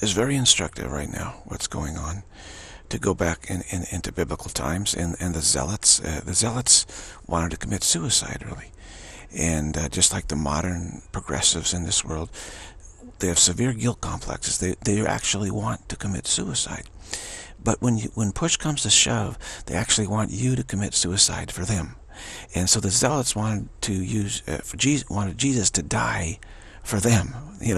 is very instructive right now, what's going on. To go back into biblical times, and the Zealots wanted to commit suicide, really. And just like the modern progressives in this world, they have severe guilt complexes. They actually want to commit suicide. But when push comes to shove, they actually want you to commit suicide for them. And so the Zealots wanted to use wanted Jesus to die for them.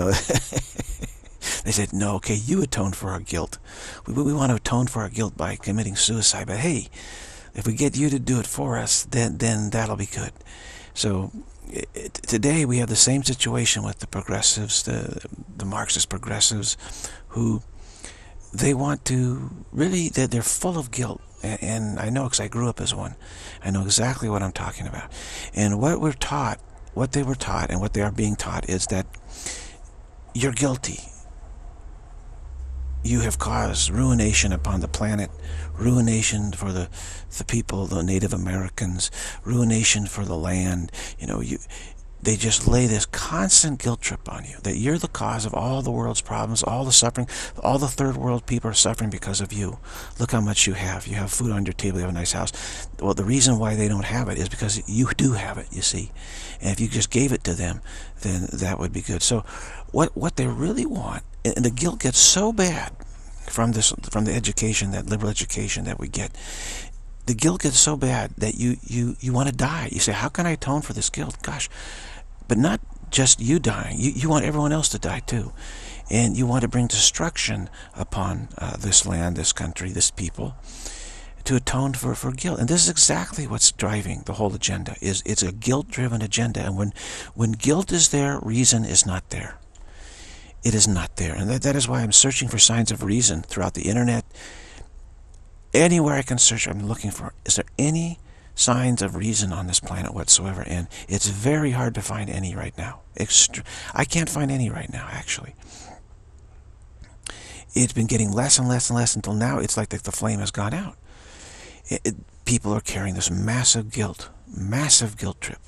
They said, no, okay, you atone for our guilt. We want to atone for our guilt by committing suicide. But hey, if we get you to do it for us, then that'll be good. So today we have the same situation with the progressives, the Marxist progressives, who they want to really, they're full of guilt. And I know because I grew up as one. I know exactly what I'm talking about. And what we're taught, what they were taught and what they are being taught is that you're guilty. You have caused ruination upon the planet, ruination for the people, the Native Americans, ruination for the land. They just lay this constant guilt trip on you, that you're the cause of all the world's problems, all the suffering. All the third world people are suffering because of you. Look how much you have. You have food on your table, you have a nice house. Well, the reason why they don't have it is because you do have it, you see. And if you just gave it to them, then that would be good. So what they really want, and the guilt gets so bad from the education, that liberal education that we get, the guilt gets so bad that you want to die. You say, how can I atone for this guilt? Gosh, but not just you dying. You want everyone else to die too. And you want to bring destruction upon this land, this country, this people, to atone for guilt. And this is exactly what's driving the whole agenda. It's a guilt-driven agenda. And when guilt is there, reason is not there. It is not there. And that is why I'm searching for signs of reason throughout the internet. Anywhere I can search, I'm looking for, is there any signs of reason on this planet whatsoever? And it's very hard to find any right now. I can't find any right now, actually. It's been getting less and less and less until now it's like the flame has gone out. People are carrying this massive guilt trip.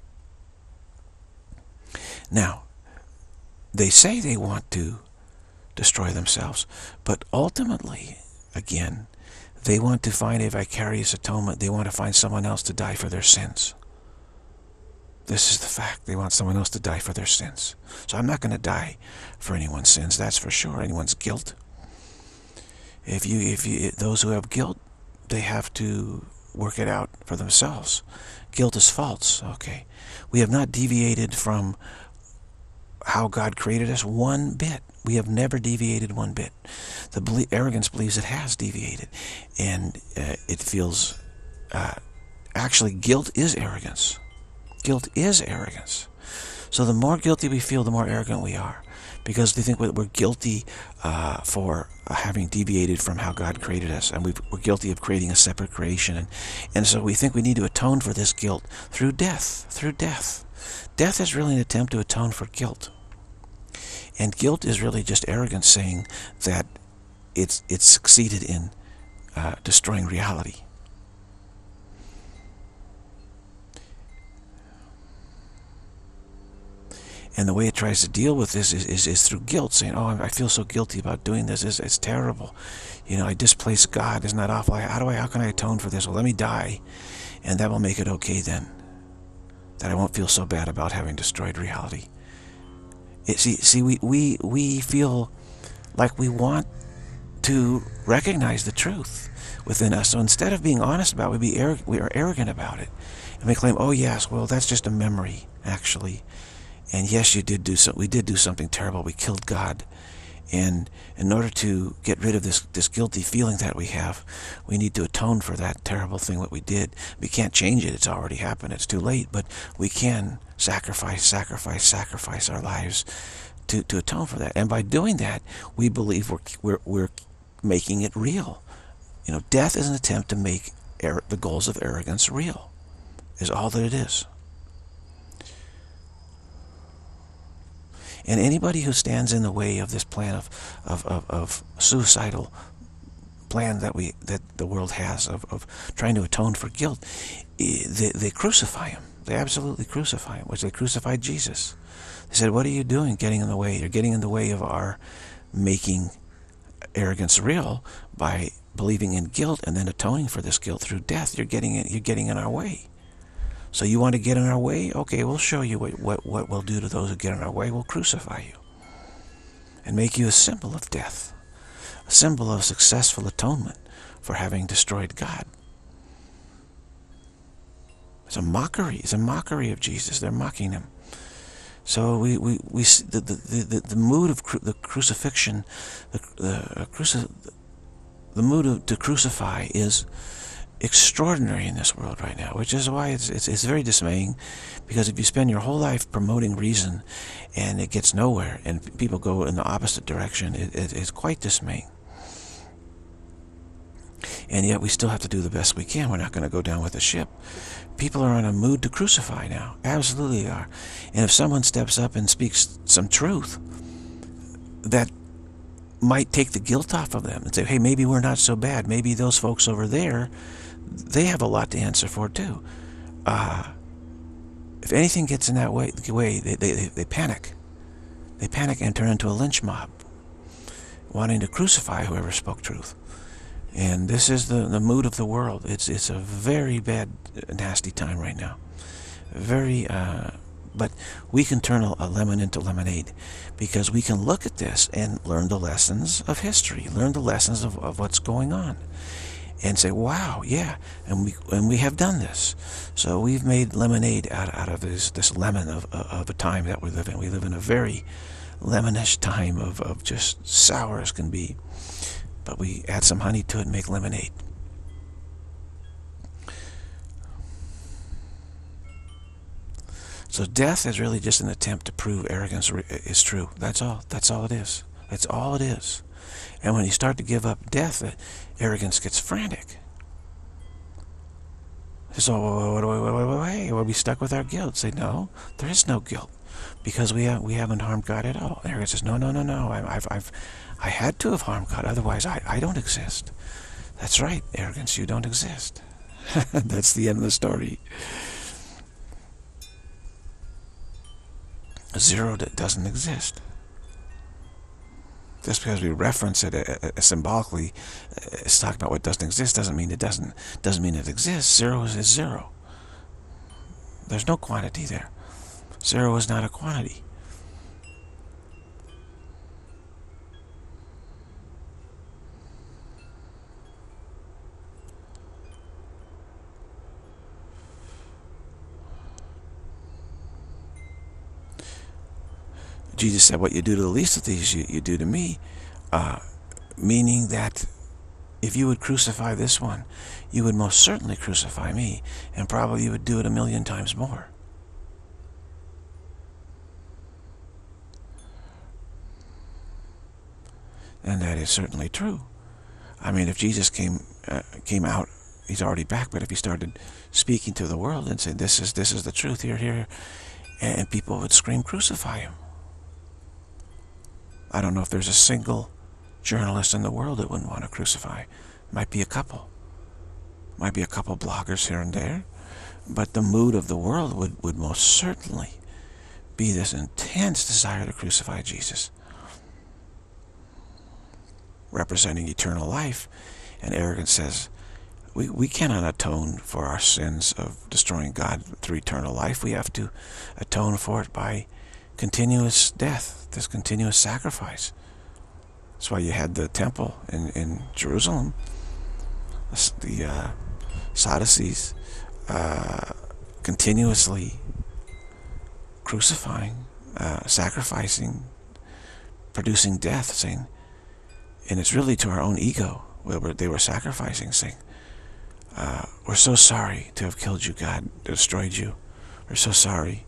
Now, they say they want to destroy themselves, but ultimately, again, they want to find a vicarious atonement. They want to find someone else to die for their sins. This is the fact. They want someone else to die for their sins. So I'm not going to die for anyone's sins, that's for sure, anyone's guilt. Those who have guilt, they have to work it out for themselves. Guilt is false, okay? We have not deviated from how God created us one bit. We have never deviated one bit. The arrogance believes it has deviated. And it feels... actually, guilt is arrogance. Guilt is arrogance. So the more guilty we feel, the more arrogant we are. Because they think we're guilty for having deviated from how God created us. And we're guilty of creating a separate creation. And so we think we need to atone for this guilt through death. Through death. Death is really an attempt to atone for guilt. And guilt is really just arrogance saying that it's succeeded in destroying reality. And the way it tries to deal with this is through guilt, saying, oh, I feel so guilty about doing this. It's terrible. I displaced God. Isn't that awful? How can I atone for this? Well, let me die, and that will make it okay then. That I won't feel so bad about having destroyed reality. We feel like we want to recognize the truth within us. So instead of being honest about it, we are arrogant about it. And we claim, oh yes, well, that's just a memory, actually. And yes, we did do something terrible. We killed God. And in order to get rid of this guilty feeling that we have, we need to atone for that terrible thing that we did. We can't change it. It's already happened. It's too late. But we can sacrifice our lives to atone for that. And by doing that, we believe we're making it real. Death is an attempt to make the goals of arrogance real. Is all that it is. And anybody who stands in the way of this plan of suicidal plan that the world has of trying to atone for guilt, they crucify him. They absolutely crucify him, which they crucified Jesus. They said, what are you doing getting in the way? You're getting in the way of our making arrogance real by believing in guilt and then atoning for this guilt through death. You're getting in our way. So you want to get in our way? Okay, we'll show you what we'll do to those who get in our way. We'll crucify you and make you a symbol of death, a symbol of successful atonement for having destroyed God. It's a mockery. It's a mockery of Jesus. They're mocking him. So the mood of the crucifixion, the mood to crucify is extraordinary in this world right now, which is why it's very dismaying, because if you spend your whole life promoting reason and it gets nowhere and people go in the opposite direction, it's quite dismaying. And yet we still have to do the best we can. We're not going to go down with the ship. People are on a mood to crucify now. Absolutely are. And if someone steps up and speaks some truth that might take the guilt off of them and say, hey, maybe we're not so bad. Maybe those folks over there, they have a lot to answer for too. If anything gets in that way, they panic. They panic and turn into a lynch mob, wanting to crucify whoever spoke truth. And this is the mood of the world. It's a very bad, nasty time right now. But we can turn a lemon into lemonade, because we can look at this and learn the lessons of history, learn the lessons of what's going on, and say, wow, yeah, and we have done this. So we've made lemonade out of this lemon of a time that we live in. We live in a very lemonish time of just sour as can be. But we add some honey to it and make lemonade. So death is really just an attempt to prove arrogance is true. That's all. That's all it is. That's all it is. And when you start to give up death, arrogance gets frantic. So, we'll be stuck with our guilt. Say, no, there is no guilt, because we haven't harmed God at all. Arrogance says, no. I had to have harmed God, otherwise I don't exist. That's right, arrogance, you don't exist. That's the end of the story. Zero that doesn't exist. Just because we reference it symbolically, it's talking about what doesn't exist, doesn't mean it exists. Zero is zero. There's no quantity there. Zero is not a quantity. Jesus said, what you do to the least of these, you do to me. Meaning that if you would crucify this one, you would most certainly crucify me, and probably you would do it 1,000,000 times more. And that is certainly true. I mean, if Jesus came out, he's already back, but if he started speaking to the world and said, this is the truth, here, and people would scream, crucify him. I don't know if there's a single journalist in the world that wouldn't want to crucify. Might be a couple. Might be a couple bloggers here and there. But the mood of the world would most certainly be this intense desire to crucify Jesus, representing eternal life. And arrogance says, we cannot atone for our sins of destroying God through eternal life. We have to atone for it by continuous death, this continuous sacrifice. That's why you had the temple in Jerusalem, the Sadducees continuously crucifying, sacrificing, producing death, saying, and it's really to our own ego where they were sacrificing, saying, we're so sorry to have killed you, God, destroyed you. We're so sorry.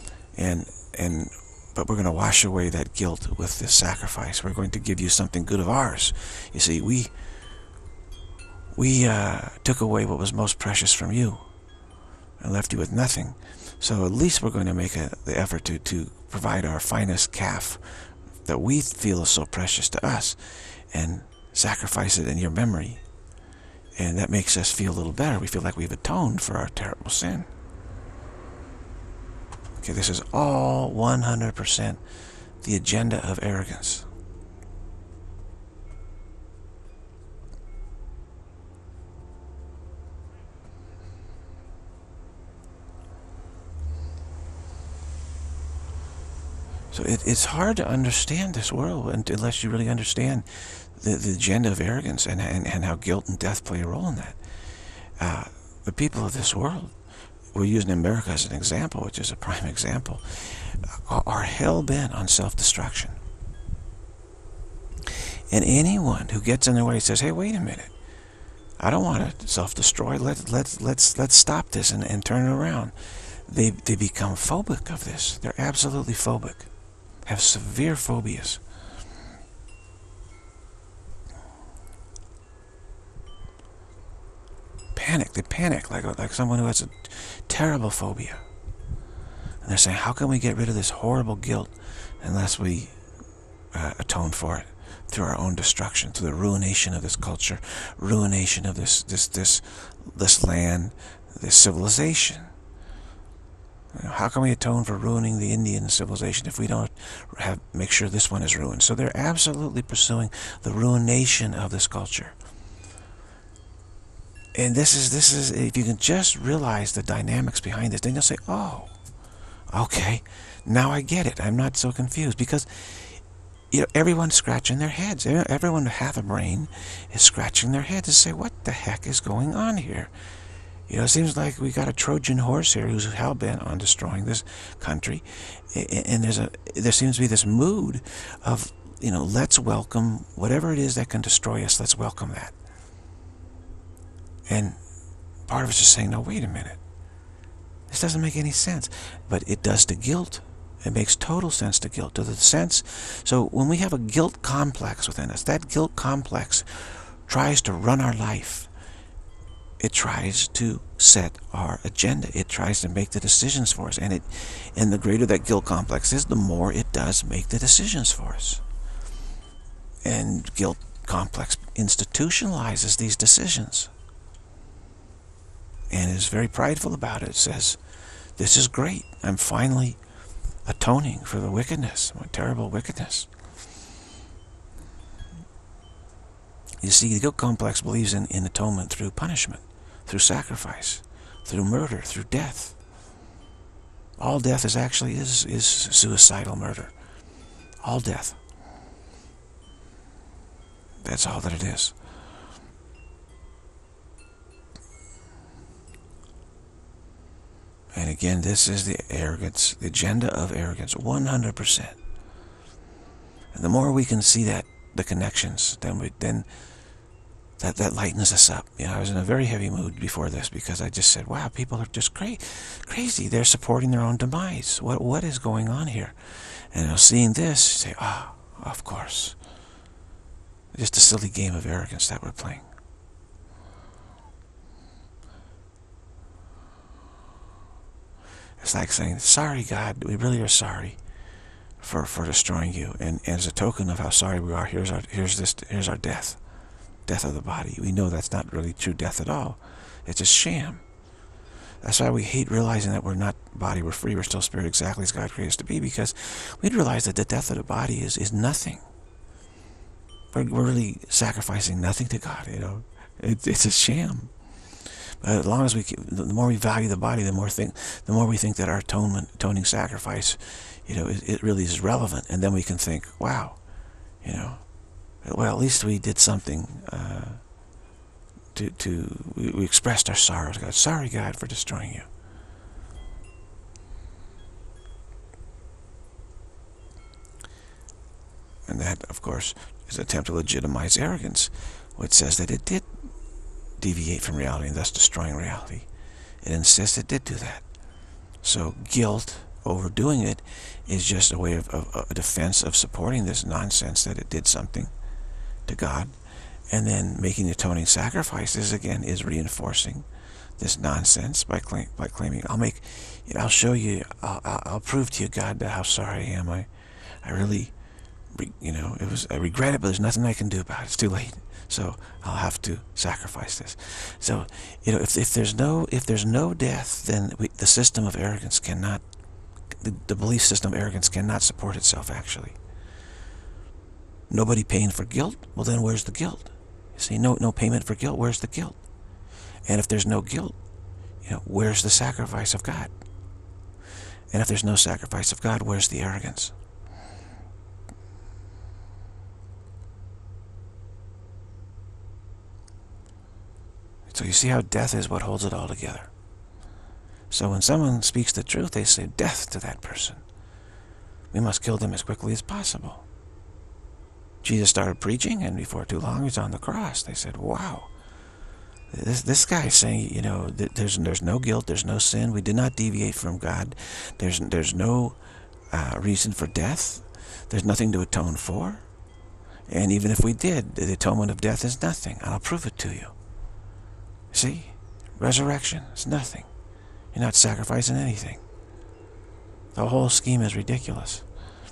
But we're going to wash away that guilt with this sacrifice. We're going to give you something good of ours. You see, we took away what was most precious from you and left you with nothing. So at least we're going to make the effort to provide our finest calf that we feel is so precious to us and sacrifice it in your memory. And that makes us feel a little better. We feel like we've atoned for our terrible sin. Okay, this is all 100% the agenda of arrogance. So it's hard to understand this world unless you really understand the agenda of arrogance and how guilt and death play a role in that. The people of this world, we're using America as an example, which is a prime example, are hell-bent on self-destruction. And anyone who gets in their way says, hey, wait a minute, I don't want to self-destroy, let's stop this and turn it around. They become phobic of this. They're absolutely phobic, have severe phobias. They panic like someone who has a terrible phobia. And they're saying, how can we get rid of this horrible guilt unless we atone for it through our own destruction, through the ruination of this culture, ruination of this land, this civilization. How can we atone for ruining the Indian civilization if we don't make sure this one is ruined? So they're absolutely pursuing the ruination of this culture. And this is if you can just realize the dynamics behind this, then you'll say, oh, okay, now I get it. I'm not so confused, because everyone's scratching their heads. Everyone with half a brain is scratching their heads to say, what the heck is going on here? It seems like we got a Trojan horse here who's hell-bent on destroying this country. And there seems to be this mood of, let's welcome whatever it is that can destroy us. Let's welcome that. And part of it's just saying, no, wait a minute. This doesn't make any sense. But it does to guilt. It makes total sense to guilt. To the sense, so when we have a guilt complex within us, that guilt complex tries to run our life. It tries to set our agenda. It tries to make the decisions for us. And the greater that guilt complex is, the more it does make the decisions for us. And guilt complex institutionalizes these decisions. And is very prideful about it. It says, this is great. I'm finally atoning for the wickedness, my terrible wickedness. You see, the guilt complex believes in atonement through punishment, through sacrifice, through murder, through death. All death is suicidal murder. All death. That's all that it is. And again, this is the arrogance, the agenda of arrogance, 100%. And the more we can see the connections, then that lightens us up. I was in a very heavy mood before this because I just said, wow, people are just crazy. They're supporting their own demise. What is going on here? And seeing this, say, of course. Just a silly game of arrogance that we're playing. It's like saying, sorry, God, we really are sorry for destroying you. And as a token of how sorry we are, here's our death. Death of the body. We know that's not really true death at all. It's a sham. That's why we hate realizing that we're not body, we're free, we're still spirit, exactly as God created us to be, because we'd realize that the death of the body is nothing. We're really sacrificing nothing to God, It's a sham. But as long as the more we value the body, the more we think that our atoning sacrifice, it really is relevant. And then we can think, wow, well, at least we did something. We expressed our sorrow to God. Sorry, God, for destroying you. And that, of course, is an attempt to legitimize arrogance, which says that it did deviate from reality and thus destroying reality. It insists it did do that. So guilt, overdoing it, is just a way of a defense of supporting this nonsense that it did something to God. And then making the atoning sacrifices, again, is reinforcing this nonsense by claiming, I'll show you, I'll prove to you, God, how sorry I am. I really, I regret it, but there's nothing I can do about it. It's too late. So I'll have to sacrifice this. So, if there's no death, then the system of arrogance cannot, the belief system of arrogance cannot support itself, actually. Nobody paying for guilt? Well, then where's the guilt? You see, no payment for guilt, where's the guilt? And if there's no guilt, where's the sacrifice of God? And if there's no sacrifice of God, where's the arrogance? So you see how death is what holds it all together. So when someone speaks the truth, they say death to that person. We must kill them as quickly as possible. Jesus started preaching, and before too long, he was on the cross. They said, wow, this guy is saying, you know, there's no guilt, there's no sin. We did not deviate from God. There's no reason for death. There's nothing to atone for. And even if we did, the atonement of death is nothing. I'll prove it to you. See? Resurrection is nothing. You're not sacrificing anything. The whole scheme is ridiculous.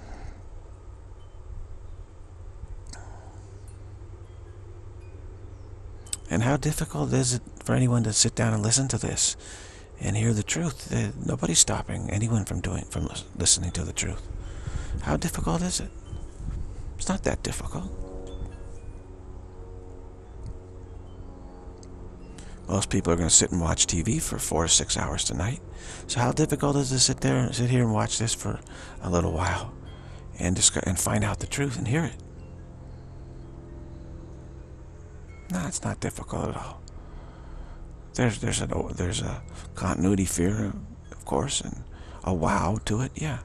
And how difficult is it for anyone to sit down and listen to this and hear the truth? Nobody's stopping anyone from listening to the truth. How difficult is it? It's not that difficult. Most people are going to sit and watch TV for 4 to 6 hours tonight. So how difficult is it to sit here and watch this for a little while and find out the truth and hear it? No, it's not difficult at all. There's a continuity fear, of course, and a wow to it, yeah.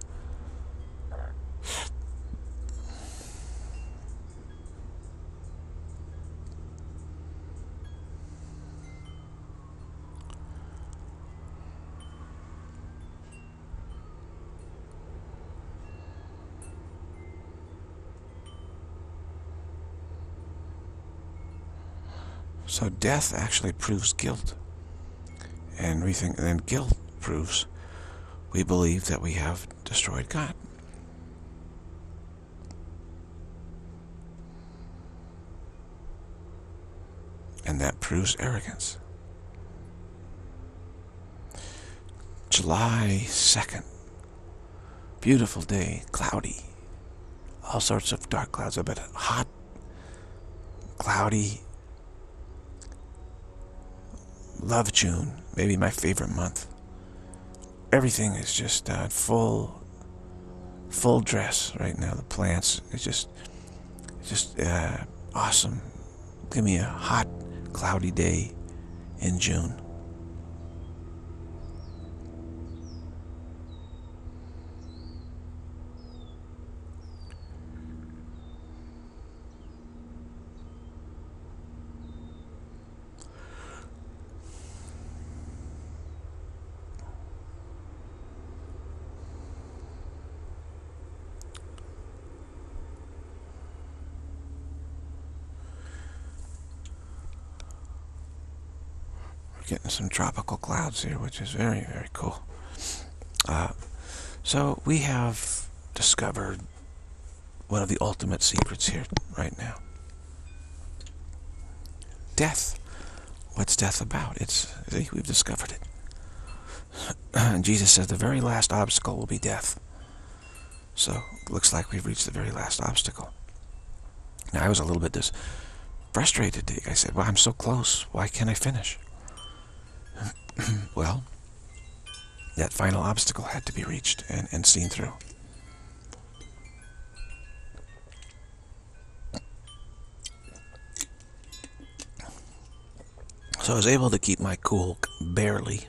So death actually proves guilt. And we think then guilt proves we believe that we have destroyed God. And that proves arrogance. July 2nd. Beautiful day, cloudy. All sorts of dark clouds, a bit hot, cloudy. Love June, maybe my favorite month. Everything is just full dress right now. The plants, it's just awesome. Give me a hot, cloudy day in June. Getting some tropical clouds here, which is very, very cool. So we have discovered one of the ultimate secrets here right now. Death. What's death about? We've discovered it. And Jesus says the very last obstacle will be death. So it looks like we've reached the very last obstacle. Now I was a little bit frustrated. I said, well, I'm so close. Why can't I finish? Well, that final obstacle had to be reached and seen through. So I was able to keep my cool, barely.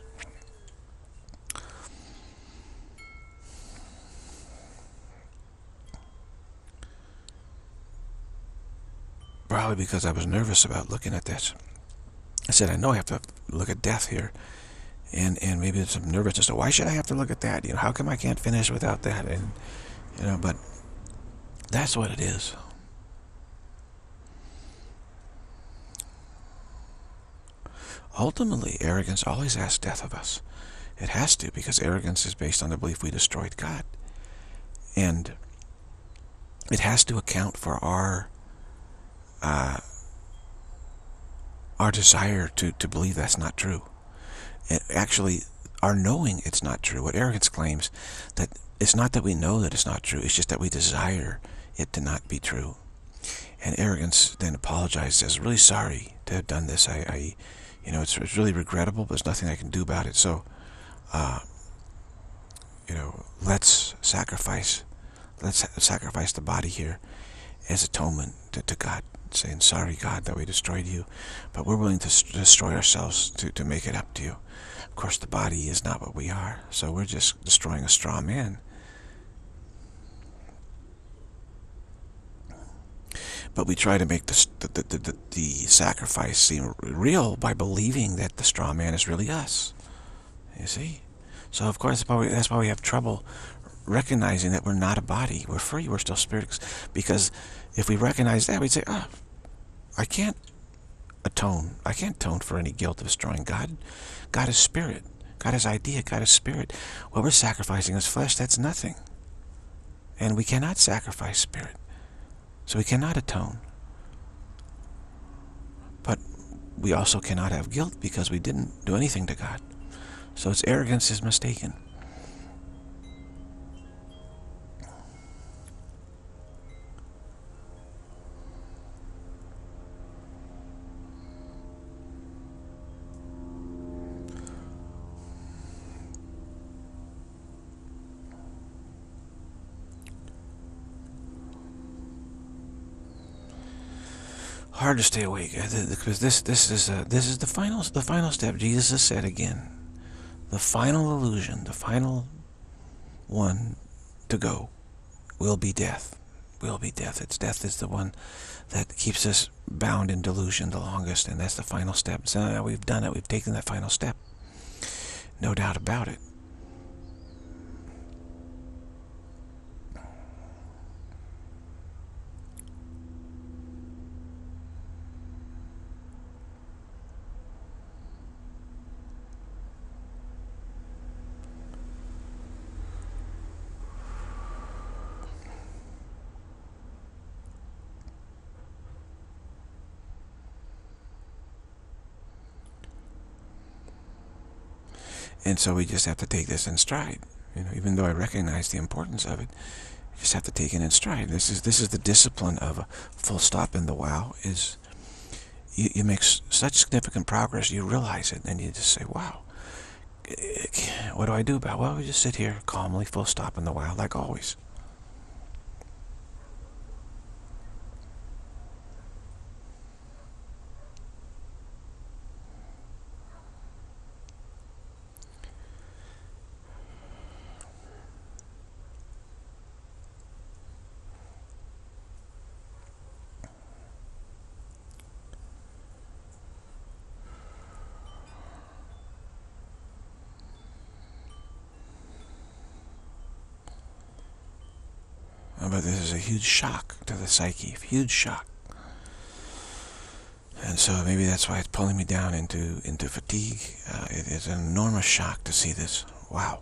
Probably because I was nervous about looking at this. I said, I know I have to look at death here. And maybe it's some nervousness. So why should I have to look at that? How come I can't finish without that? And, but that's what it is. Ultimately, arrogance always has death of us. It has to, because arrogance is based on the belief we destroyed God. And it has to account for our desire to believe that's not true. And actually, our knowing it's not true. What arrogance claims, that it's not that we know that it's not true, it's just that we desire it to not be true. And arrogance then apologizes, says, really sorry to have done this. It's really regrettable, but there's nothing I can do about it. So, let's sacrifice the body here as atonement to God, God, saying, sorry, God, that we destroyed you, but we're willing to destroy ourselves to make it up to you. Of course, the body is not what we are, so we're just destroying a straw man. But we try to make the sacrifice seem real by believing that the straw man is really us. You see? So, of course, that's why we have trouble recognizing that we're not a body. We're free. We're still spirit. Because if we recognize that, we'd say, I can't atone. I can't atone for any guilt of destroying God. God is spirit. God is idea. God is spirit. What we're sacrificing is flesh. That's nothing. And we cannot sacrifice spirit. So we cannot atone. But we also cannot have guilt because we didn't do anything to God. So its arrogance is mistaken. Hard to stay awake because this is the final step. Jesus has said again, the final illusion, the final one to go, will be death. Will be death. It's death is the one that keeps us bound in delusion the longest, and that's the final step. So now we've done it. We've taken that final step. No doubt about it. And so we just have to take this in stride. Even though I recognize the importance of it, you just have to take it in stride. This is the discipline of a full stop in the wow. Is you make such significant progress, you realize it, and you just say, wow, what do I do about it? Well, we just sit here calmly, full stop in the wow, like always. But this is a huge shock to the psyche, huge shock. And so maybe that's why it's pulling me down into fatigue. It is an enormous shock to see this. Wow.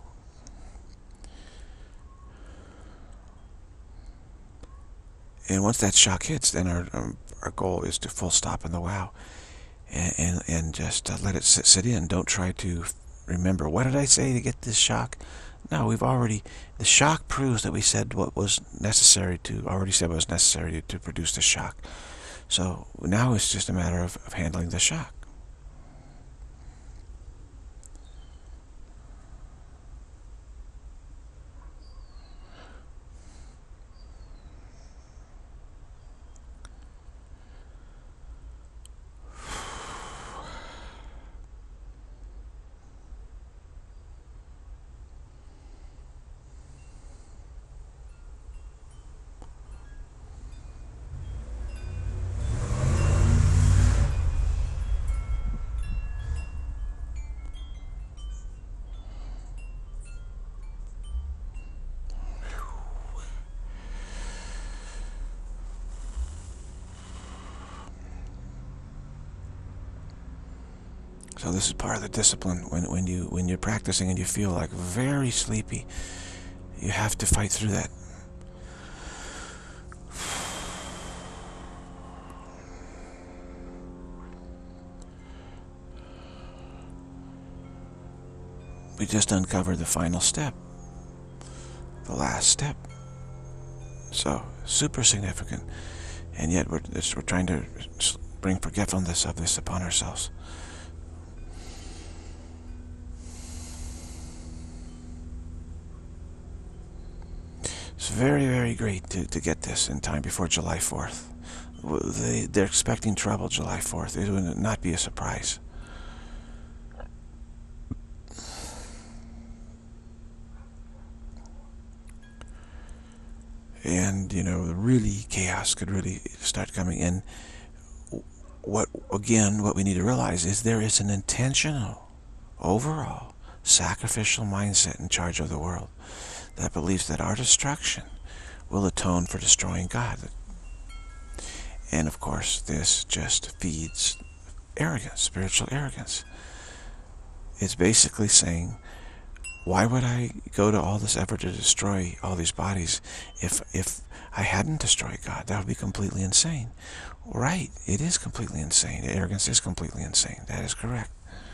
And once that shock hits, then our goal is to full stop in the wow. And just let it sit in. Don't try to remember, what did I say to get this shock? No, the shock proves that we said what was necessary to produce the shock. So now it's just a matter of handling the shock. So this is part of the discipline. When you're practicing and you feel like very sleepy, you have to fight through that. We just uncovered the final step, the last step. So super significant, and yet we're trying to bring forgetfulness of this upon ourselves. It's very, very great to get this in time before July 4th. they're expecting trouble July 4th. It would not be a surprise. And, really chaos could really start coming in. What we need to realize is there is an intentional, overall, sacrificial mindset in charge of the world that believes that our destruction will atone for destroying God. And of course, this just feeds arrogance, spiritual arrogance. It's basically saying, why would I go to all this effort to destroy all these bodies if I hadn't destroyed God? That would be completely insane. Right, it is completely insane. Arrogance is completely insane. That is correct.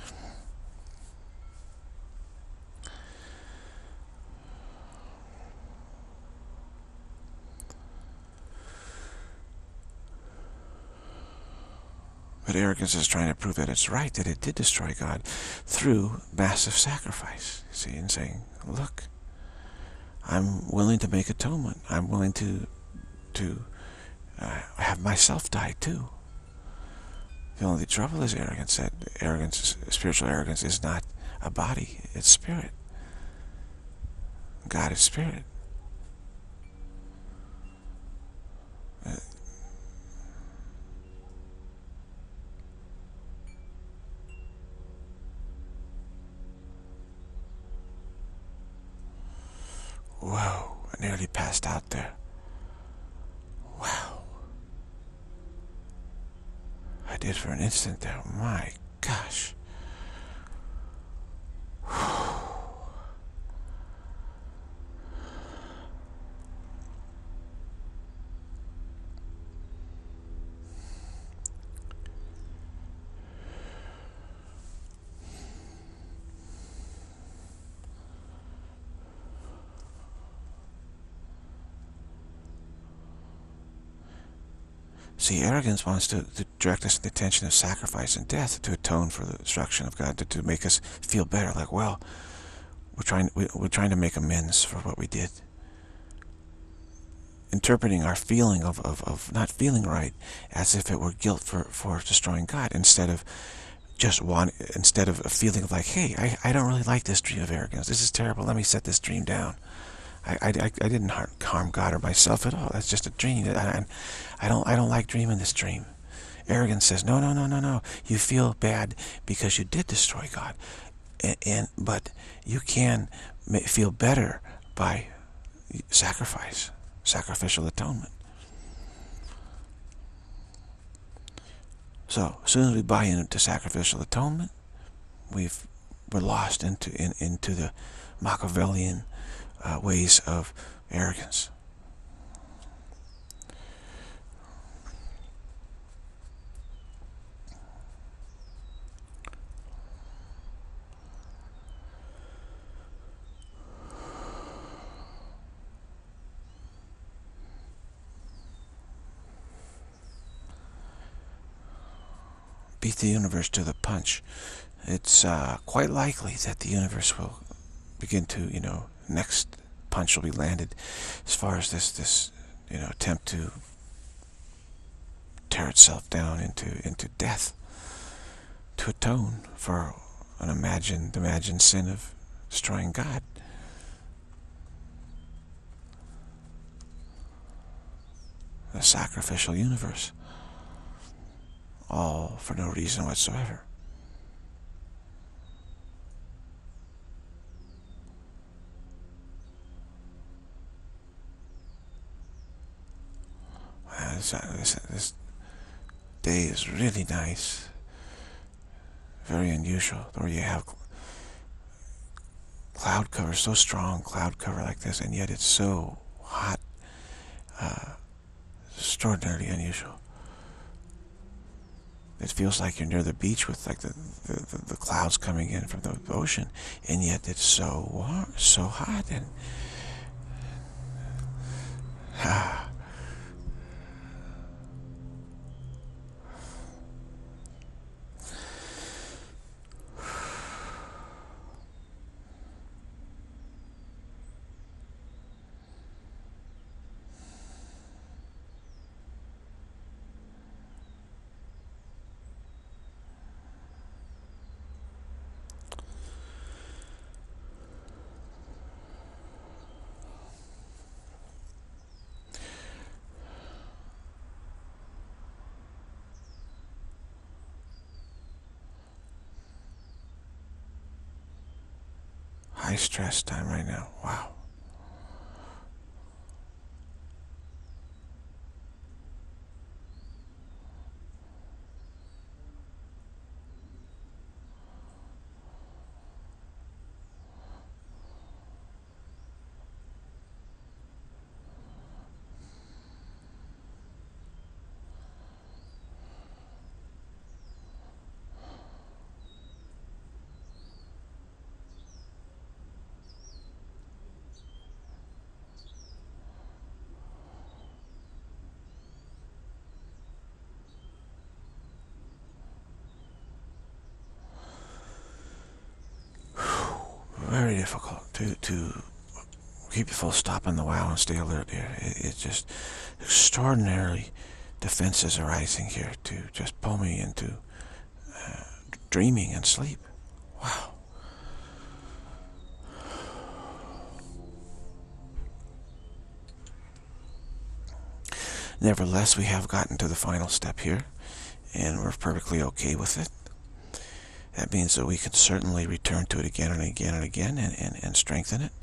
But arrogance is trying to prove that it's right, that it did destroy God through massive sacrifice. See, and saying, look, I'm willing to make atonement. I'm willing to have myself die too. The only trouble is arrogance. That arrogance, spiritual arrogance, is not a body. It's spirit. God is spirit. Whoa, I nearly passed out there. Wow. I did for an instant there. My gosh. See, arrogance wants to direct us in the attention of sacrifice and death to atone for the destruction of God, to make us feel better. Like, well, we're trying to make amends for what we did. Interpreting our feeling of not feeling right as if it were guilt for destroying God, instead of a feeling of like, hey, I don't really like this dream of arrogance. This is terrible. Let me set this dream down. I didn't harm God or myself at all. That's just a dream. I don't like dreaming this dream. Arrogance says, no. You feel bad because you did destroy God, but you can feel better by sacrificial atonement. So as soon as we buy into sacrificial atonement, we're lost into the Machiavellian ways of arrogance. Beat the universe to the punch. It's quite likely that the universe will begin to, next punch will be landed as far as this attempt to tear itself down into death, to atone for an imagined sin of destroying God. The sacrificial universe, all for no reason whatsoever. This day is really nice, very unusual, where you have cloud cover, so strong cloud cover like this, and yet it's so hot, extraordinarily unusual. It feels like you're near the beach with like the clouds coming in from the ocean, and yet it's so warm, so hot, and high stress time right now. Wow. Very difficult to keep a full stop on the wow and stay alert here. It's just extraordinarily defenses arising here to just pull me into dreaming and sleep. Wow. Nevertheless, we have gotten to the final step here, and we're perfectly okay with it. That means that we can certainly return to it again and again and again and strengthen it.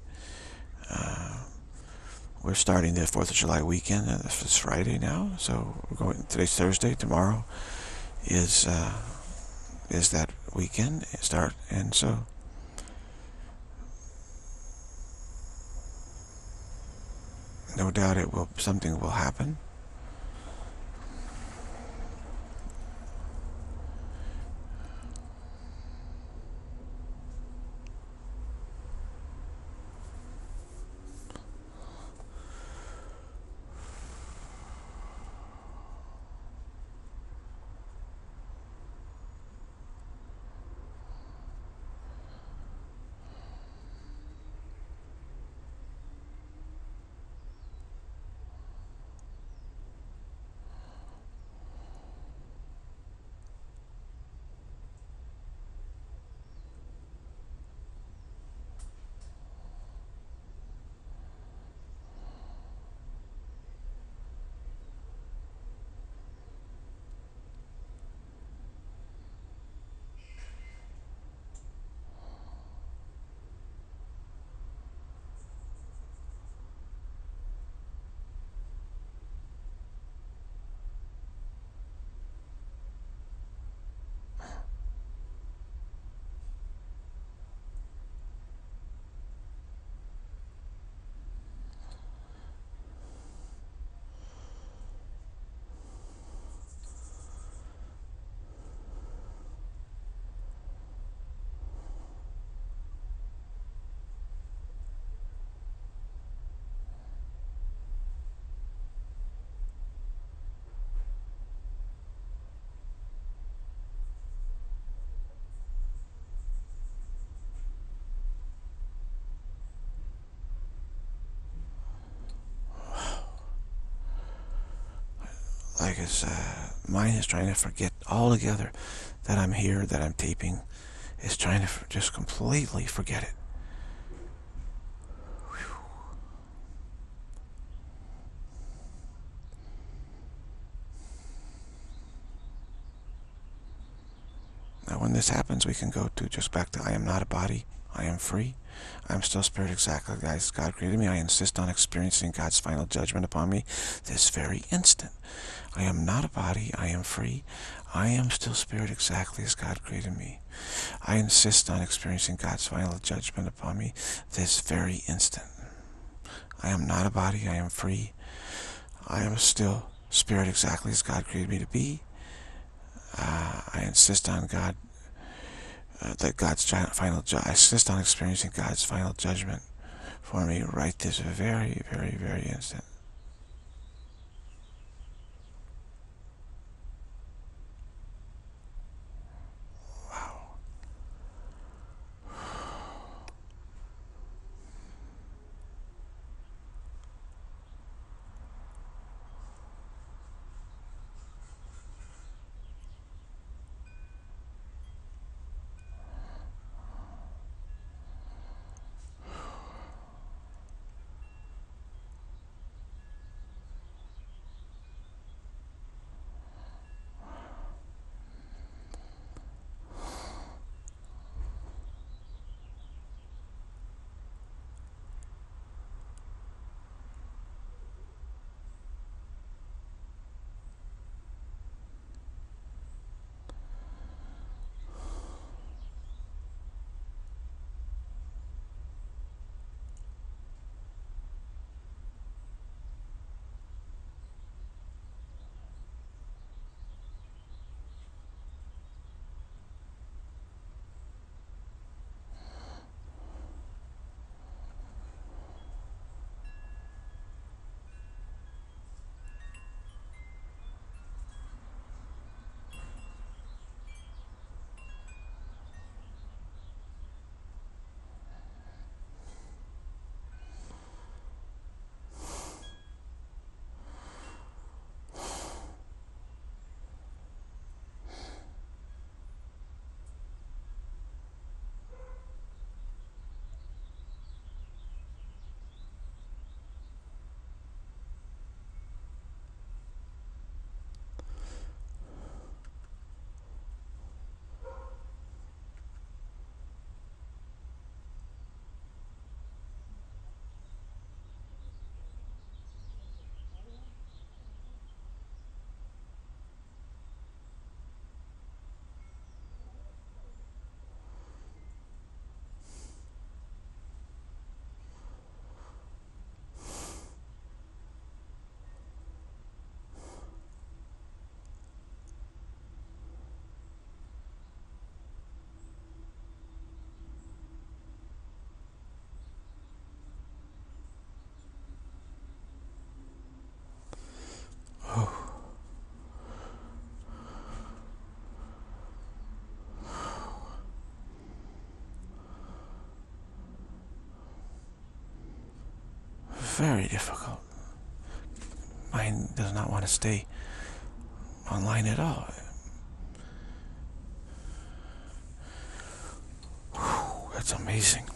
We're starting the 4th of July weekend. It's Friday now, so we're going. Today's Thursday. Tomorrow is that weekend start, and so no doubt something will happen. Like his mind is trying to forget altogether that I'm here, that I'm taping. It's trying to just completely forget it. Whew. Now when this happens, we can go to just back to I am not a body, I am free. I am still spirit exactly as God created me. I insist on experiencing God's final judgment upon me this very instant. I am not a body, I am free. I am still spirit exactly as God created me. I insist on experiencing God's final judgment upon me this very instant. I am not a body, I am free. I am still spirit exactly as God created me to be. I insist on God that God's final I insist on experiencing God's final judgment for me right this very, very, very instant. Wow. Very difficult. Mind does not want to stay online at all. Whew, that's amazing.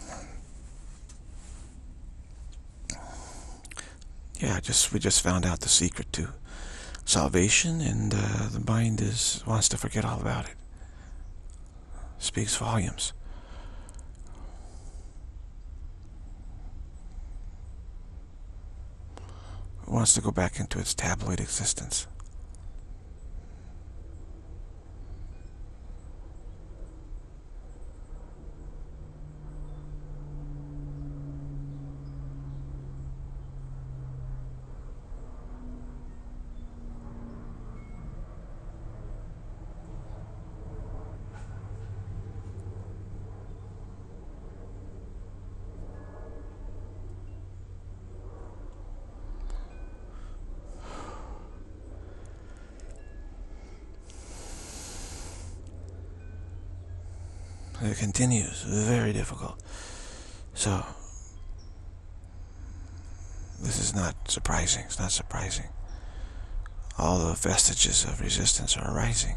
Yeah, we just found out the secret to salvation, and the mind wants to forget all about it. Speaks volumes. It wants to go back into its tabloid existence. It continues. Very difficult. So, this is not surprising. It's not surprising. All the vestiges of resistance are arising.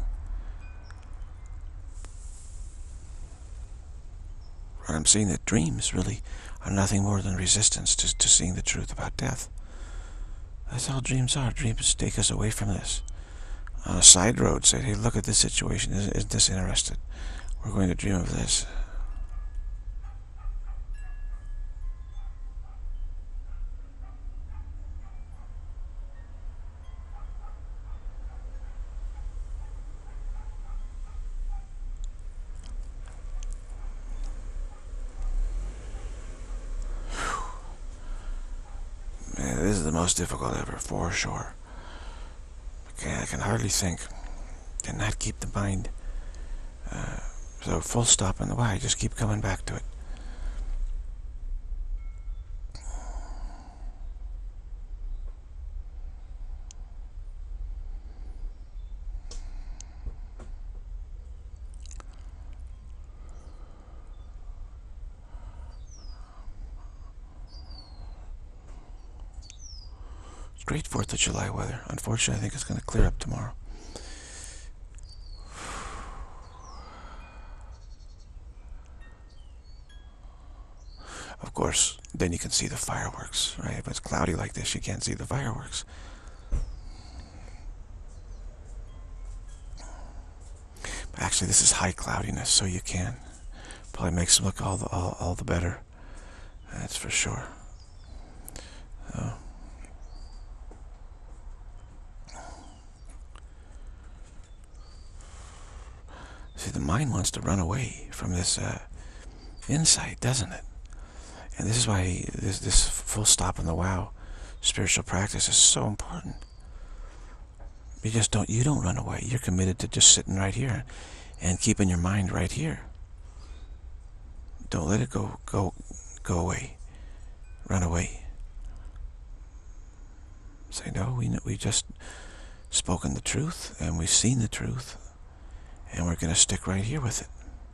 And I'm seeing that dreams really are nothing more than resistance to seeing the truth about death. That's all dreams are. Dreams take us away from this. On a side road, say, hey, look at this situation. Isn't this interesting? We're going to dream of this. Man, this is the most difficult ever, for sure. I can hardly think. Cannot keep the mind. So full stop on the why. Just keep coming back to it. It's great 4th of July weather. Unfortunately, I think it's going to clear up tomorrow. Of course, then you can see the fireworks, right? If it's cloudy like this, you can't see the fireworks. But actually, this is high cloudiness, so you can. Probably makes it look all the better. That's for sure. See, the mind wants to run away from this insight, doesn't it? And this is why this full stop on the wow spiritual practice is so important. You don't run away. You're committed to just sitting right here and keeping your mind right here. Don't let it go away. Run away. Say, no, we just spoken the truth, and we've seen the truth, and we're going to stick right here with it.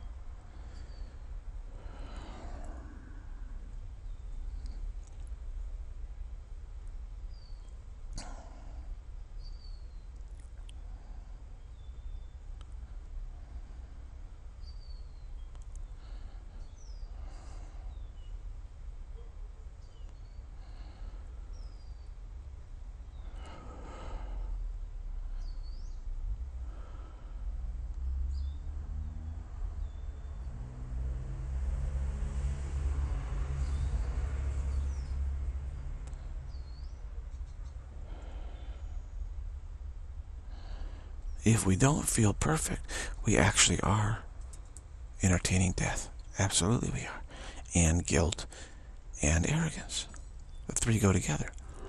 If we don't feel perfect, we actually are entertaining death. Absolutely we are. And guilt and arrogance. The three go together.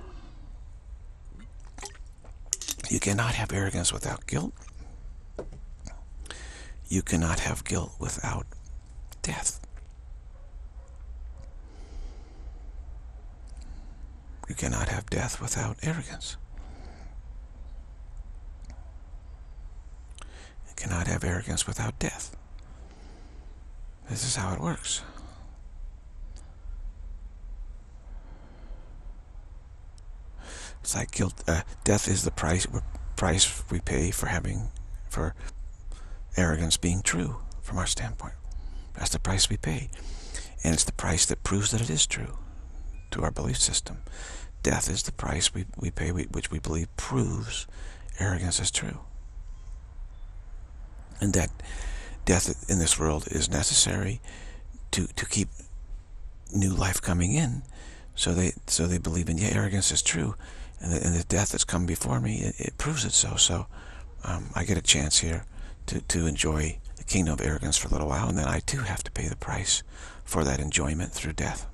You cannot have arrogance without guilt. You cannot have guilt without death. You cannot have death without arrogance. You cannot have arrogance without death. This is how it works. It's like guilt. Death is the price we pay for arrogance being true from our standpoint. That's the price we pay, and it's the price that proves that it is true to our belief system. Death is the price we pay, which we believe proves arrogance is true, and that death in this world is necessary to keep new life coming in. So they believe in, yeah, arrogance is true, and the death that's come before me, it proves it so. So I get a chance here to enjoy the kingdom of arrogance for a little while, and then I too have to pay the price for that enjoyment through death.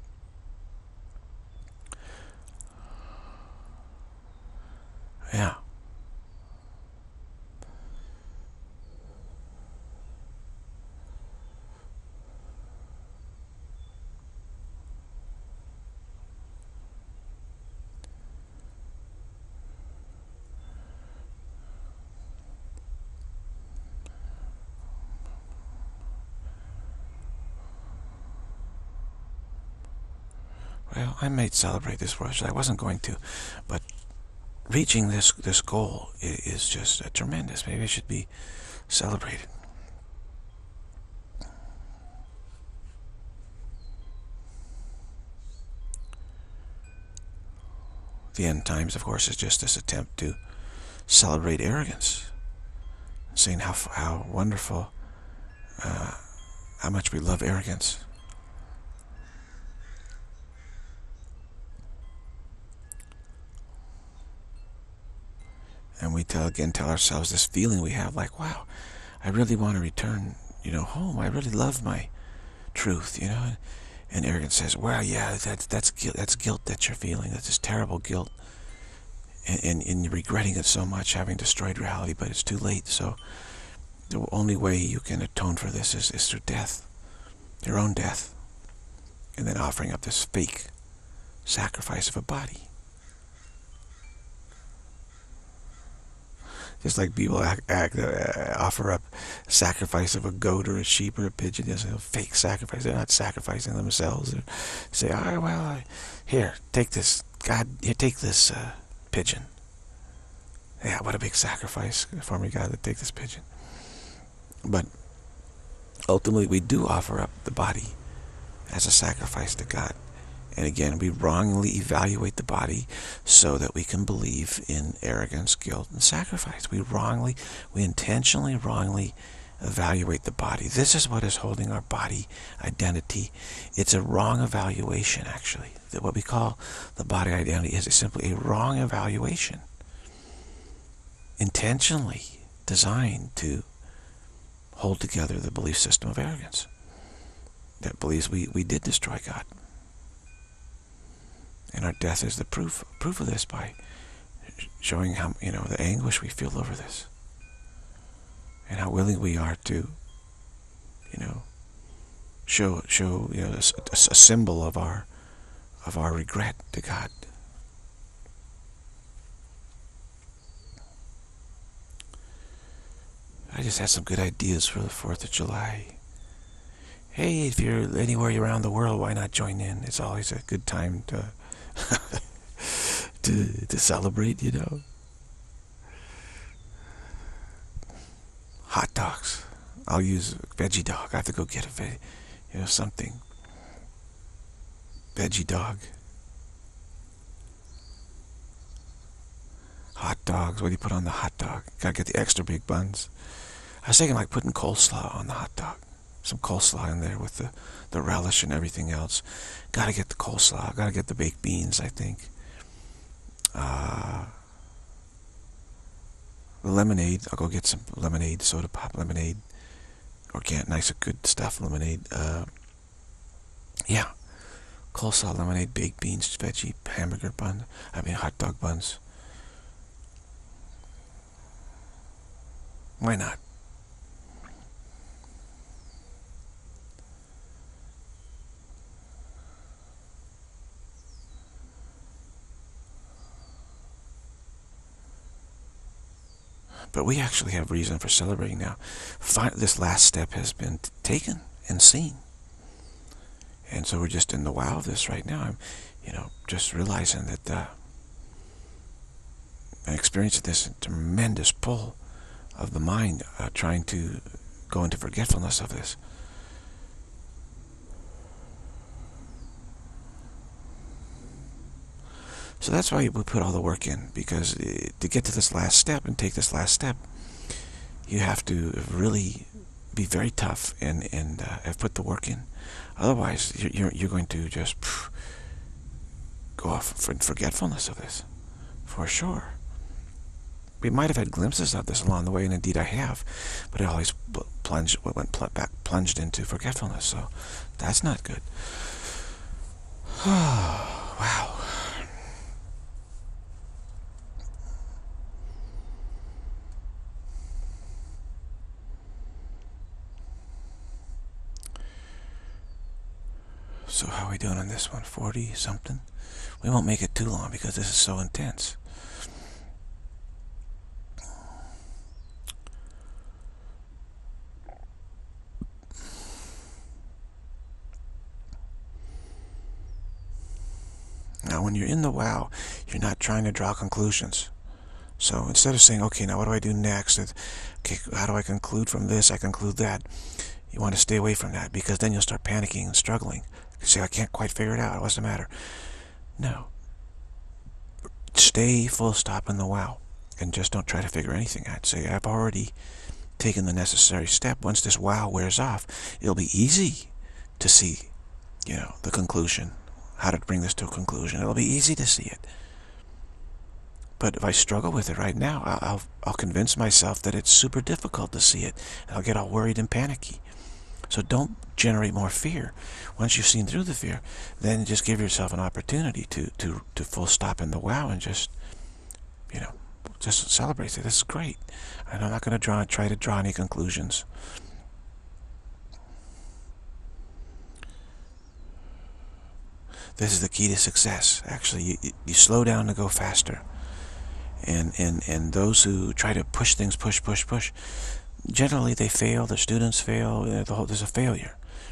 Yeah. Well, I might celebrate this rush. I wasn't going to, but reaching this goal is just tremendous. Maybe it should be celebrated. The end times, of course, is just this attempt to celebrate arrogance, saying how wonderful, how much we love arrogance. And we tell ourselves this feeling we have, like, wow, I really want to return, home. I really love my truth, And arrogance says, well, yeah, that's guilt. That's guilt that you're feeling. That's this terrible guilt, and you're regretting it so much, having destroyed reality. But it's too late. So the only way you can atone for this is through death, your own death, and then offering up this fake sacrifice of a body. Just like people offer up sacrifice of a goat or a sheep or a pigeon, just a fake sacrifice. They're not sacrificing themselves. They say, all right, well, here, take this. God, here, take this pigeon. Yeah, what a big sacrifice for me, God, to take this pigeon. But ultimately, we do offer up the body as a sacrifice to God. And again, we wrongly evaluate the body so that we can believe in arrogance, guilt, and sacrifice. We intentionally wrongly evaluate the body. This is what is holding our body identity. It's a wrong evaluation, actually. What we call the body identity is simply a wrong evaluation, intentionally designed to hold together the belief system of arrogance that believes we did destroy God. And our death is the proof of this, by showing how, the anguish we feel over this, and how willing we are to, show a symbol of our regret to God. I just had some good ideas for the 4th of July. Hey, if you're anywhere around the world, why not join in? It's always a good time to to celebrate, Hot dogs. I'll use veggie dog. I have to go get something. Veggie dog. Hot dogs. What do you put on the hot dog? Gotta get the extra big buns. I was thinking like putting coleslaw on the hot dog. Some coleslaw in there with the relish and everything else. Gotta get the coleslaw. Gotta get the baked beans, I think. The lemonade. I'll go get some lemonade, soda pop lemonade. Organic, nice, good stuff lemonade. Yeah. Coleslaw, lemonade, baked beans, veggie, hamburger bun. Hot dog buns. Why not? But we actually have reason for celebrating now. This last step has been taken and seen. And so we're just in the wow of this right now. I'm, just realizing that and experience this tremendous pull of the mind trying to go into forgetfulness of this. So that's why we put all the work in, because to get to this last step and take this last step, you have to really be very tough and have put the work in. Otherwise, you're going to just go off in forgetfulness of this, for sure. We might have had glimpses of this along the way, and indeed I have, but it always plunged into forgetfulness. So that's not good. Oh, wow. So how are we doing on this one? 40 something? We won't make it too long because this is so intense. Now when you're in the wow, you're not trying to draw conclusions. So instead of saying, okay, now what do I do next? Okay, how do I conclude from this? I conclude that. You want to stay away from that, because then you'll start panicking and struggling. You say, I can't quite figure it out. What's the matter? No. Stay full stop in the wow, and just don't try to figure anything out. Say, I've already taken the necessary step. Once this wow wears off, it'll be easy to see, the conclusion. How to bring this to a conclusion. It'll be easy to see it. But if I struggle with it right now, I'll convince myself that it's super difficult to see it, and I'll get all worried and panicky. So don't generate more fear. Once you've seen through the fear, then just give yourself an opportunity to full stop in the wow and just celebrate. Say, this is great. And I'm not going to try to draw any conclusions. This is the key to success. Actually, you slow down to go faster. And those who try to push things, push, generally they fail. The students fail. There's a failure.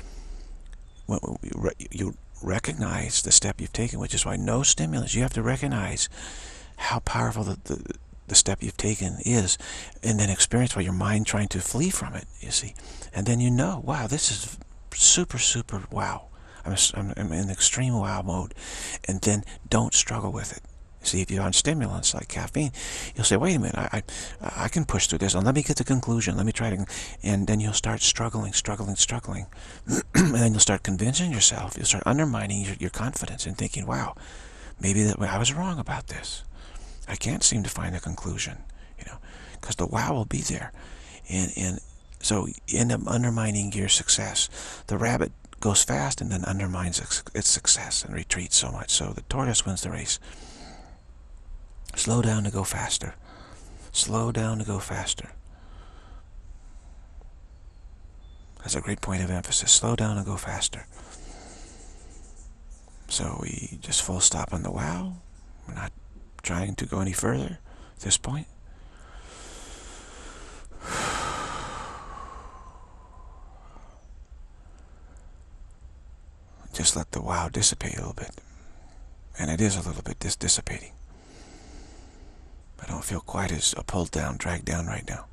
You recognize the step you've taken, which is why no stimulus. You have to recognize how powerful the step you've taken is, and then experience why your mind trying to flee from it, you see. And then wow, this is super, super wow. I'm in extreme wow mode. And then don't struggle with it. See, if you're on stimulants like caffeine, you'll say, wait a minute, I can push through this, and let me get to the conclusion, let me try to, and then you'll start struggling, and then you'll start convincing yourself, you'll start undermining your confidence and thinking, wow, maybe I was wrong about this. I can't seem to find a conclusion, because the wow will be there. And so you end up undermining your success. The rabbit goes fast and then undermines its success and retreats so much. So the tortoise wins the race. Slow down to go faster. Slow down to go faster. That's a great point of emphasis. Slow down and go faster. So we just full stop on the wow. We're not trying to go any further at this point. Just let the wow dissipate a little bit. And it is a little bit dissipating. I don't feel quite as pulled down, dragged down right now.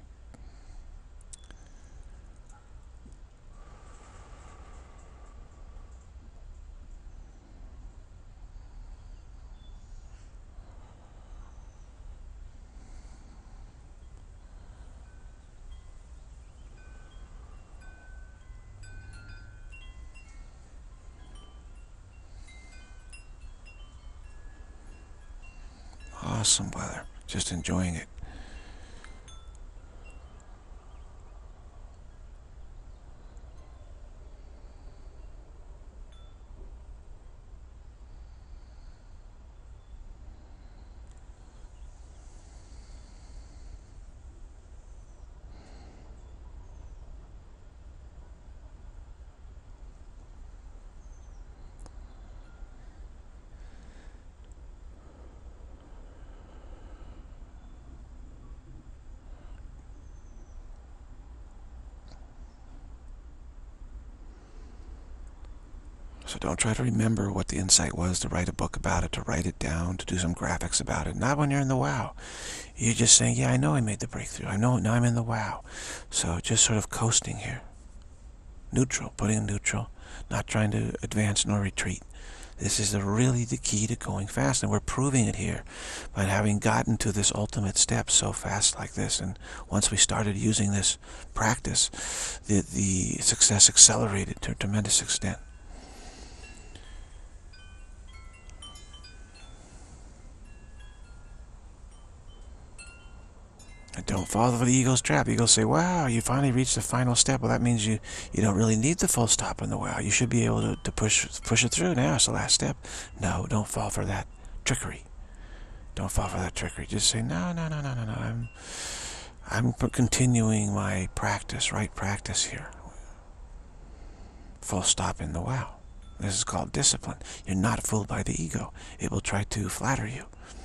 Awesome weather. Just enjoying it. So don't try to remember what the insight was, to write a book about it, to write it down, to do some graphics about it. Not when you're in the wow. You're just saying, yeah, I know I made the breakthrough. I know now I'm in the wow. So just sort of coasting here. Neutral, putting in neutral, not trying to advance nor retreat. This is really the key to going fast, and we're proving it here by having gotten to this ultimate step so fast like this. And once we started using this practice, the success accelerated to a tremendous extent. And don't fall for the ego's trap. Ego's say, wow, you finally reached the final step. Well, that means you don't really need the full stop in the wow. You should be able to push it through. Now it's the last step. No, don't fall for that trickery. Don't fall for that trickery. Just say, no. I'm continuing my practice, right practice here. Full stop in the wow. This is called discipline. You're not fooled by the ego. It will try to flatter you.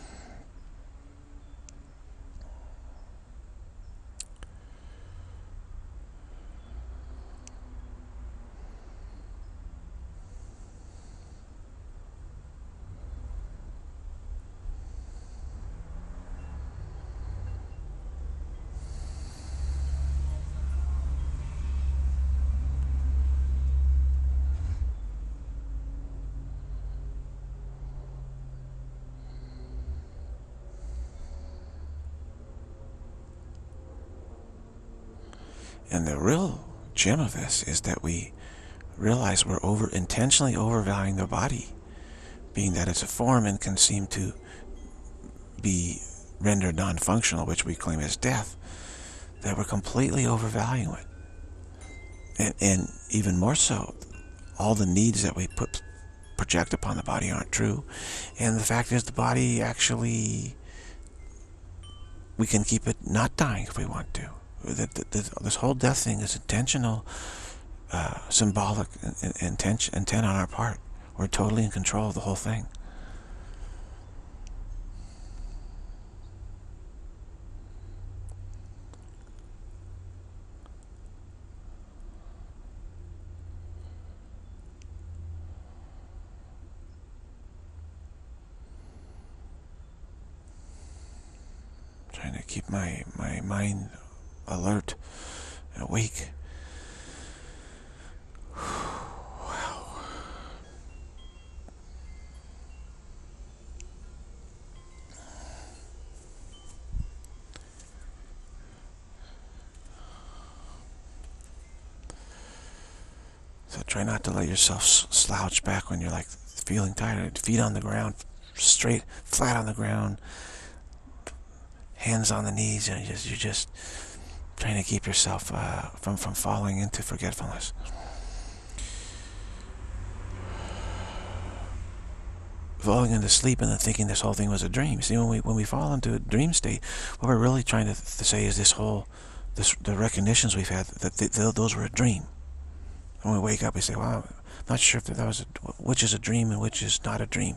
And the real gem of this is that we realize we're intentionally overvaluing the body, being that it's a form and can seem to be rendered non-functional, which we claim as death, that we're completely overvaluing it. And even more so, all the needs that we project upon the body aren't true. And the fact is, the body actually, we can keep it not dying if we want to. This whole death thing is intentional, symbolic intent on our part. We're totally in control of the whole thing. Trying to keep my mind alert, awake. Wow. So try not to let yourself slouch back when you're like feeling tired. Feet on the ground, straight, flat on the ground, hands on the knees, and you're just trying to keep yourself from falling into forgetfulness. Falling into sleep and then thinking this whole thing was a dream. See, when we fall into a dream state, what we're really trying to say is the recognitions we've had that those were a dream. When we wake up, we say, "Wow, I'm not sure if that was which is a dream and which is not a dream."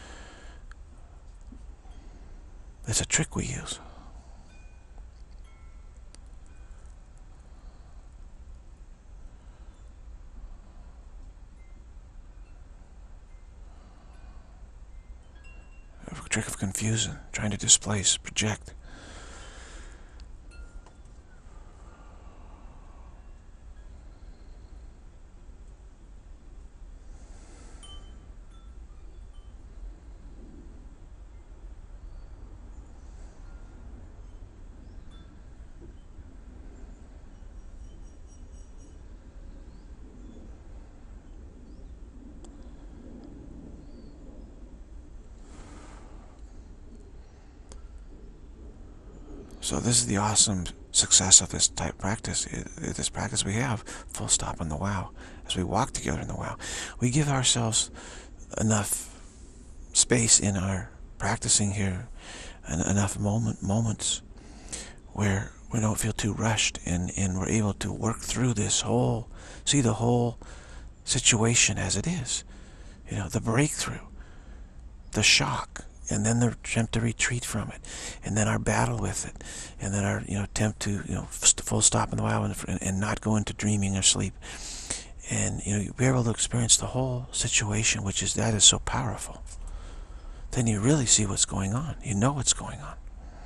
It's a trick we use. A trick of confusion, trying to displace, project. So this is the awesome success of this type of practice. This practice we have, full stop in the wow. As we walk together in the wow, we give ourselves enough space in our practicing here, and enough moments where we don't feel too rushed, and we're able to work through this see the whole situation as it is. You know, the breakthrough, the shock, and then the attempt to retreat from it, and then our battle with it, and then our attempt to full stop in the wow and not go into dreaming or sleep, and you'll be able to experience the whole situation, that is so powerful. Then you really see what's going on. You know what's going on.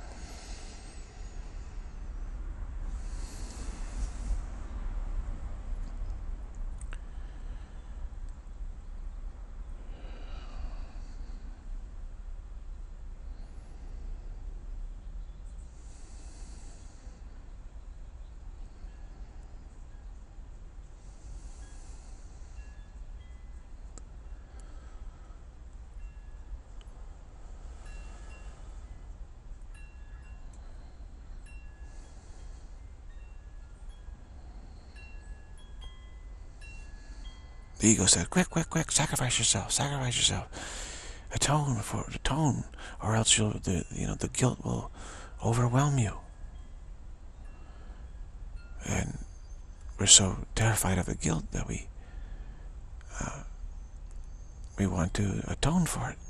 The ego said, quick, quick, quick, sacrifice yourself, sacrifice yourself. Atone, or else the guilt will overwhelm you. And we're so terrified of the guilt that we want to atone for it.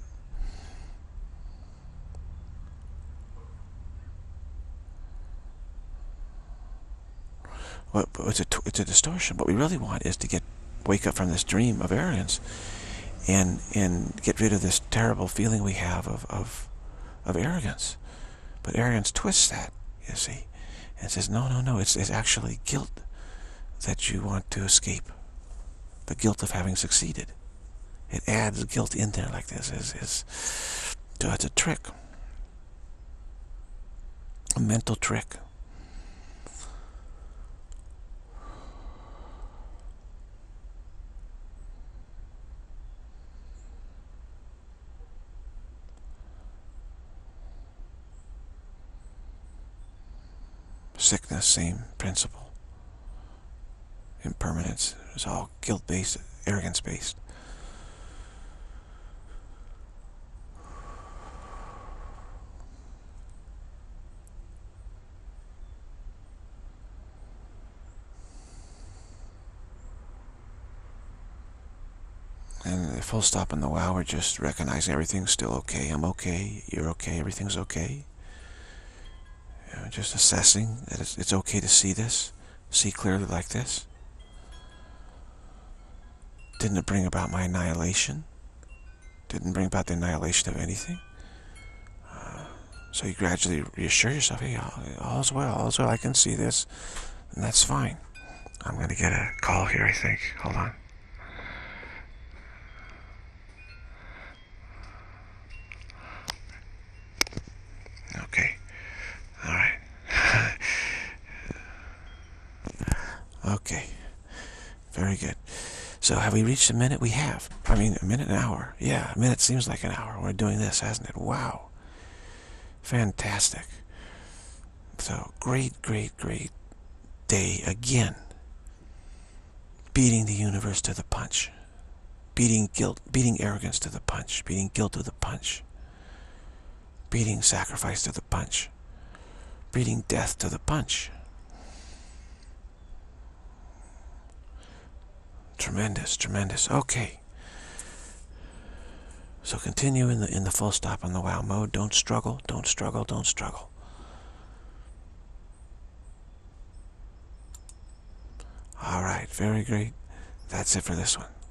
Well, it's a distortion. What we really want is to wake up from this dream of arrogance and get rid of this terrible feeling we have of arrogance. But arrogance twists that, you see, and says, no, it's actually guilt that you want to escape. The guilt of having succeeded. It adds guilt in there like this. So it's a trick. A mental trick. Sickness, same principle. Impermanence is all guilt-based, arrogance-based. And the full stop in the wow, we're just recognizing everything's still okay. I'm okay, you're okay, everything's okay. Just assessing that it's okay to see this, see clearly like this. Didn't it bring about my annihilation? Didn't bring about the annihilation of anything. So you gradually reassure yourself, hey, all's well, I can see this, and that's fine. I'm going to get a call here, I think. Hold on. Okay. All right. Okay. Very good. So have we reached a minute? We have. I mean, a minute, an hour. Yeah, a minute seems like an hour. We're doing this, hasn't it? Wow. Fantastic. So, great day again. Beating the universe to the punch. Beating guilt, beating arrogance to the punch. Beating guilt to the punch. Beating sacrifice to the punch. Beating death to the punch. Tremendous, tremendous. Okay. So continue in the full stop on the wow mode. Don't struggle, don't struggle, don't struggle. All right, very great. That's it for this one.